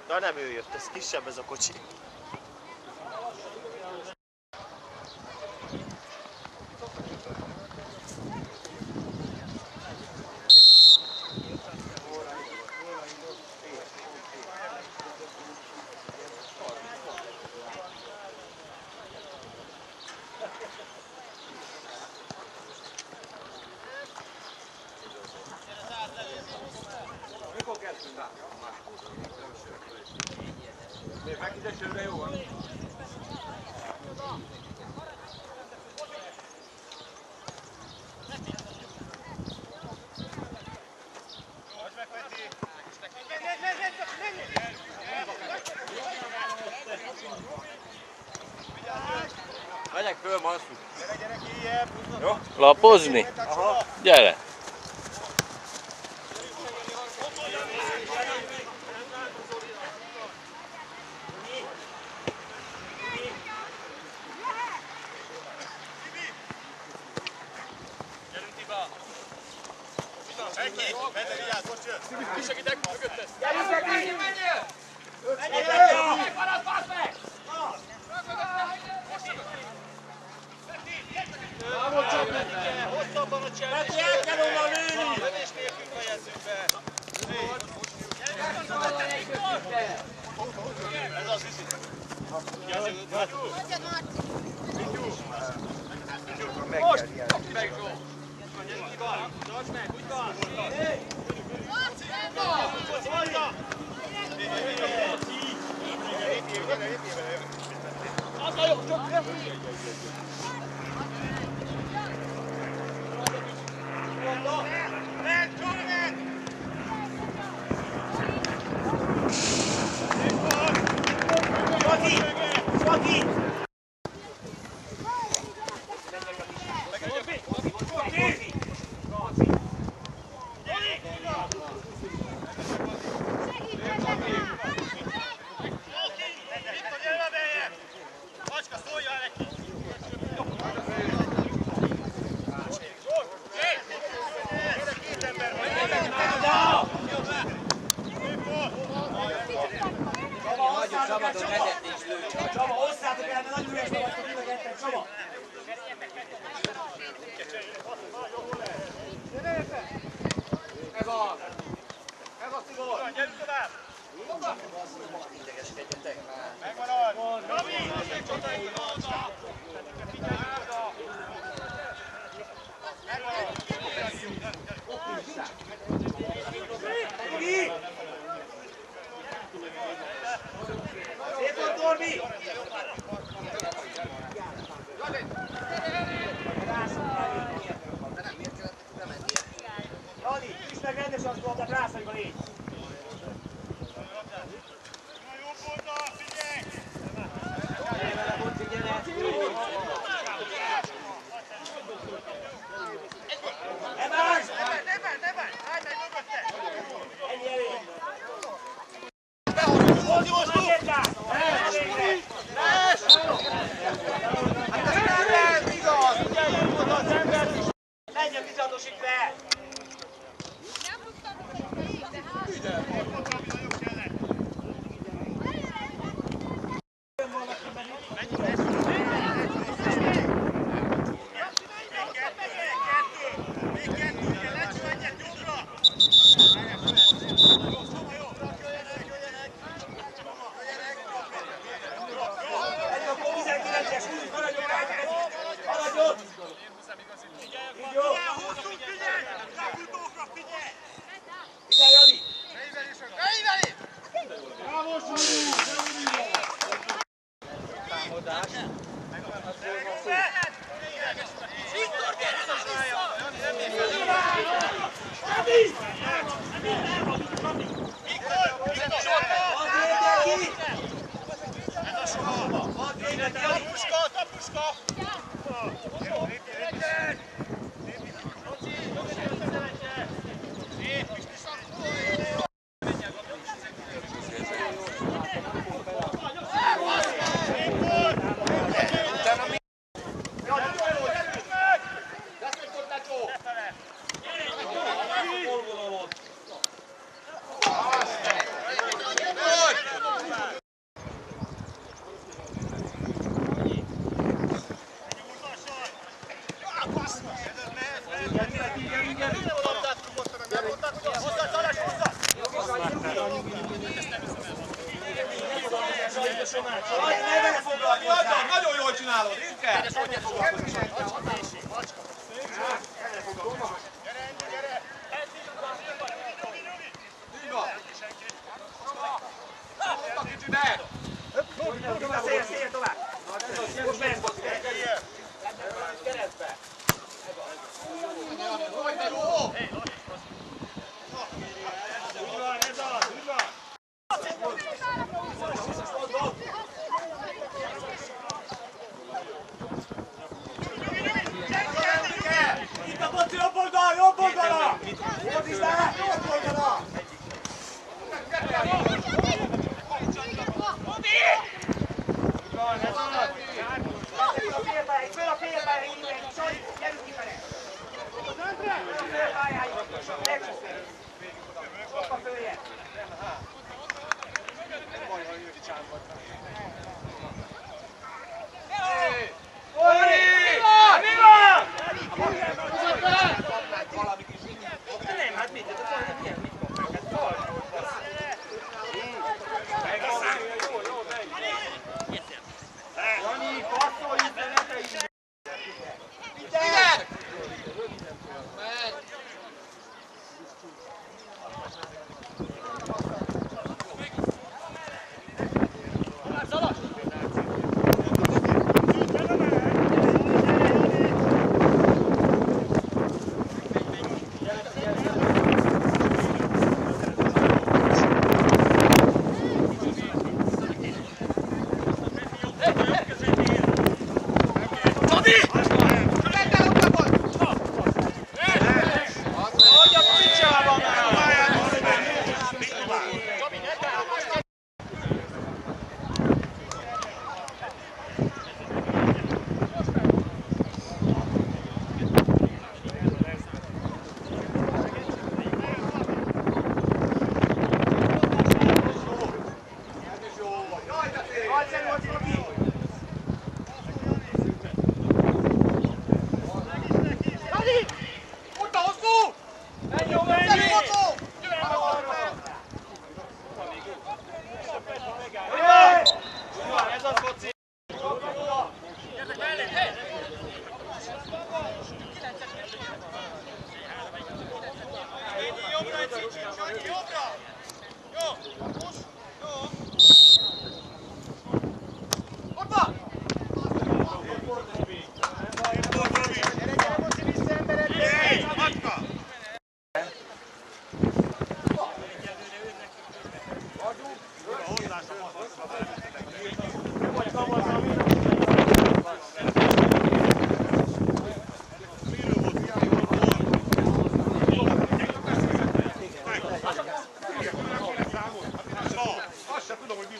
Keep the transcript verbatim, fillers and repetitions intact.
De nem ő jött, ez kisebb ez a kocsi. Megyek föl, Mansú. Gyere, gyere ki, ilyen. Jó? Lapozni? Aha. Gyere! Gyerünk, Tiba. Egy-két. Benne vigyázz, most jön. Mi segítek? Mögötted. Gyerünk, menjél, menjél! Menjél! Megmarad, pass meg! Távol csak meg! Hosszabban a cselés! Peti, el kell onnan lőni! Lövés nélkül fejezzük be! Ez az viszi! Most! Meg jó! Úgy van! Tartsd meg! Úgy van! Mondja! Az a jó! Csak! Csaba, osszátok el, mert nagyon üresbe vagytok üvegettek, Csaba! Ez az! Ez a szigor! Gyerünk tovább! Idegeskedjetek. Megmarad! Gabi! Megmarad! Szép volt, Norbi! Jani, üsd meg rendesen azt mondtad, rászanyba légy! Jobb oldal, figyelj! Gyere vele, Boci, gyere! Ne várj! Ne várj, ne várj! Állj meg mögötte! Ennyi elég! Boci, most tud! Lesz! Hát ez nem lehet, igaz! Figyeljünk oda az embert is! Menjen bizatosít be! Nagyon jól csinálod, Rinke! Szél, szél tovább! Most mehetsz hozzá! Keresztbe! Hogy de jó! Úgy van, ez az, úgy van! Itt a boci jobb oldal, jobb oldala! Fordítsd, jobb oldala! Föl a félpályáig, föl a félpályáig, mindenki, Sanyi, gyerünk kifele! Föl a félpályáig, legközelebb! Hoppa följebb! Ori! Mi van? Nem, hát mit? Mit kapnak? Hát fal! Jani, passzolj itt, ne tegyünk! Igen! Azt sem tudom, hogy mi